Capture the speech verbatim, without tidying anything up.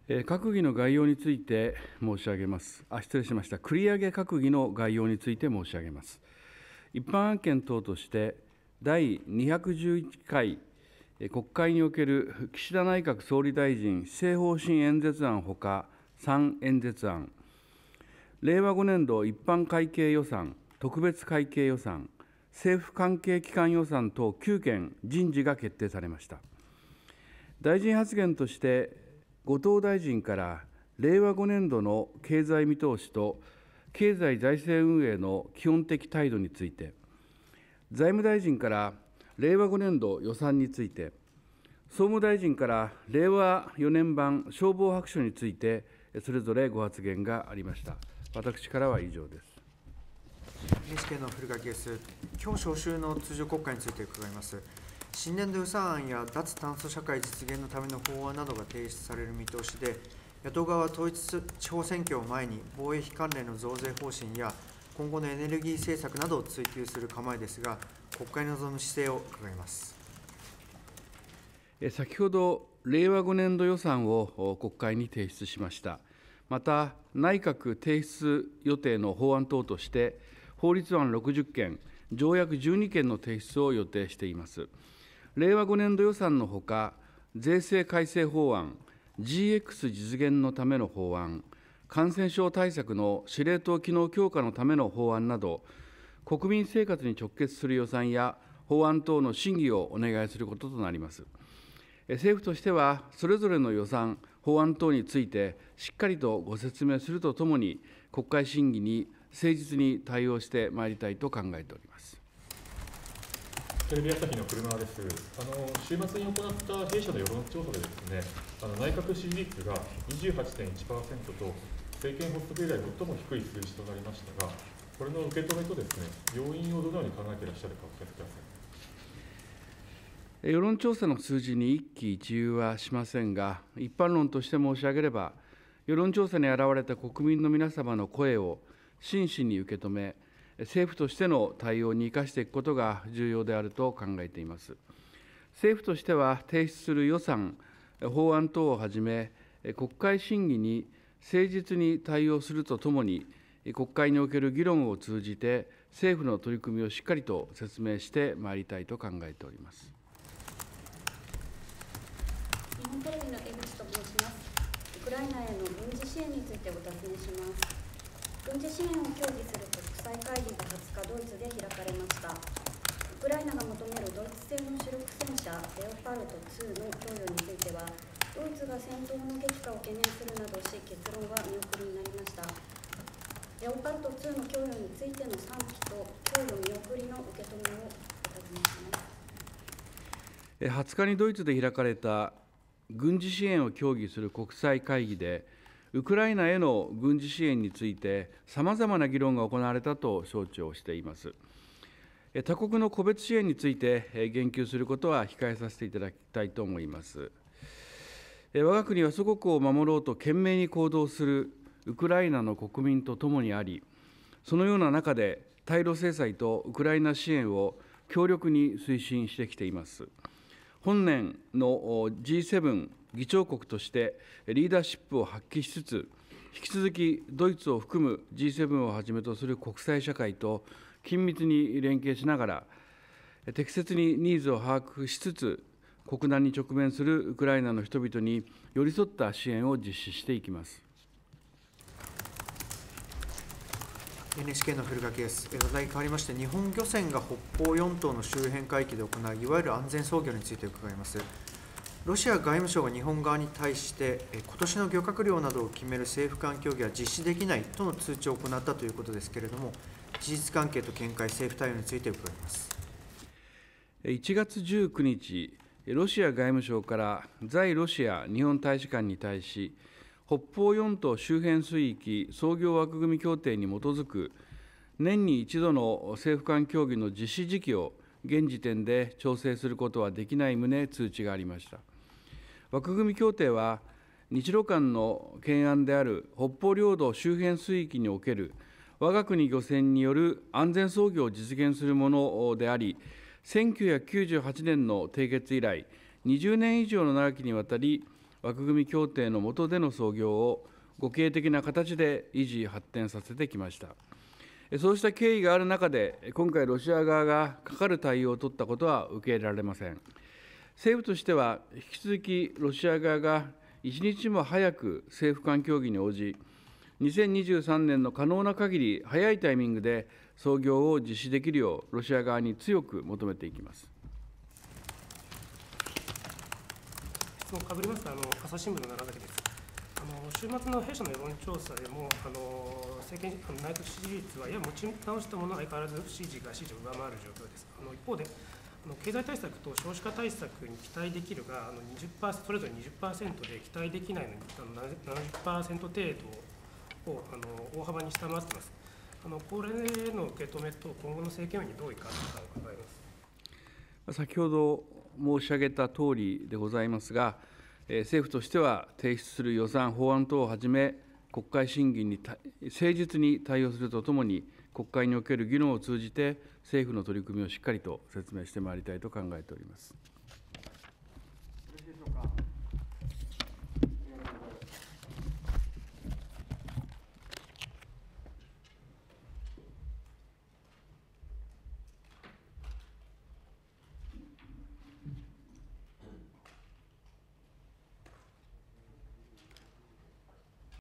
閣議の概要について申し上げます。あ、失礼しました。繰り上げ閣議の概要について申し上げます。一般案件等として、だいにひゃくじゅういっかい国会における岸田内閣総理大臣施政方針演説案ほかさん演説案、令和ごねん度一般会計予算、特別会計予算、政府関係機関予算等きゅうけん人事が決定されました。大臣発言として、後藤大臣から令和ごねん度の経済見通しと経済財政運営の基本的態度について、財務大臣から令和ごねん度予算について、総務大臣から令和よねん版消防白書について、それぞれご発言がありました。私からは以上です。 エヌエイチケー の古垣です。今日召集の通常国会について伺います。新年度予算案や脱炭素社会実現のための法案などが提出される見通しで、野党側は統一地方選挙を前に防衛費関連の増税方針や今後のエネルギー政策などを追及する構えですが、国会に臨む姿勢を伺います。 先ほど、令和ごねん度予算を国会に提出しました。また、内閣提出予定の法案等として、法律案ろくじゅっけん、条約じゅうにけんの提出を予定しています。令和ごねん度予算のほか、税制改正法案、ジーエックス 実現のための法案、感染症対策の司令塔機能強化のための法案など、国民生活に直結する予算や法案等の審議をお願いすることとなります。政府としては、それぞれの予算、法案等について、しっかりとご説明するとともに、国会審議に誠実に対応してまいりたいと考えております。 テレビ朝日の車です。あの週末に行った弊社の世論調査でですね、あの内閣支持率が にじゅうはちてんいちパーセント と政権発足以来最も低い数字となりましたが、これの受け止めとですね、要因をどのように考えていらっしゃるかお聞かせください。 世論調査の数字に一喜一憂はしませんが、一般論として申し上げれば、世論調査に現れた国民の皆様の声を真摯に受け止め、政府としての対応に生かしていくことが重要であると考えています。政府としては提出する予算、法案等をはじめ、国会審議に誠実に対応するとともに、国会における議論を通じて、政府の取り組みをしっかりと説明してまいりたいと考えております。 日本テレビの江口と申します。ウクライナへの軍事支援についてお尋ねします。軍事支援を協議する国際会議がはつかドイツで開かれました。ウクライナが求めるドイツ製の主力戦車レオパルトツーの供与については、ドイツが戦闘の激化を懸念するなどし、結論は見送りになりました。レオパルトツーの供与についての賛否と供与見送りの受け止めをお尋ねします。 はつかにドイツで開かれた軍事支援を協議する国際会議で、ウクライナへの軍事支援について、さまざまな議論が行われたと承知をしています。他国の個別支援について言及することは控えさせていただきたいと思います。我が国は祖国を守ろうと懸命に行動するウクライナの国民と共にあり、そのような中で、対ロ制裁とウクライナ支援を強力に推進してきています。本年の ジーセブン 議長国としてリーダーシップを発揮しつつ、引き続きドイツを含む ジーセブン をはじめとする国際社会と緊密に連携しながら、適切にニーズを把握しつつ、国難に直面するウクライナの人々に寄り添った支援を実施していきます。 エヌエイチケー の古垣です。話題変わりまして、日本漁船が北方四島の周辺海域で行ういわゆる安全操業について伺います。ロシア外務省が日本側に対して、今年の漁獲量などを決める政府間協議は実施できないとの通知を行ったということですけれども、事実関係と見解、政府対応について伺います。 いちがつじゅうくにち、ロシア外務省から在ロシア日本大使館に対し、北方四島周辺水域操業枠組み協定に基づく年に一度の政府間協議の実施時期を現時点で調整することはできない旨通知がありました。枠組み協定は、日ロ間の懸案である北方領土周辺水域における我が国漁船による安全操業を実現するものであり、せんきゅうひゃくきゅうじゅうはちねんの締結以来、にじゅうねん以上の長きにわたり、 枠組み協定の下での操業を互恵的な形で維持、発展させてきました。そうした経緯がある中で、今回、ロシア側がかかる対応を取ったことは受け入れられません。政府としては、引き続きロシア側が一日も早く政府間協議に応じ、にせんにじゅうさんねんの可能な限り早いタイミングで操業を実施できるよう、ロシア側に強く求めていきます。 質問かぶりますが、あの朝日新聞の楢崎です。あの週末の弊社の世論調査でも、あの政権あの内閣支持率はやや持ち直したものは相変わらず支持が支持を上回る状況です。あの一方で、あの経済対策と少子化対策に期待できるが、あのにじゅっパーセントそれぞれ にじゅっパーセント で期待できないのに、あの ななじゅっパーセント 程度をあの大幅に下回っています。あのこれへの受け止めと、今後の政権運営にどういか伺います。 先ほど申し上げたとおりでございますが、政府としては提出する予算、法案等をはじめ、国会審議に誠実に対応するとともに、国会における議論を通じて、政府の取り組みをしっかりと説明してまいりたいと考えております。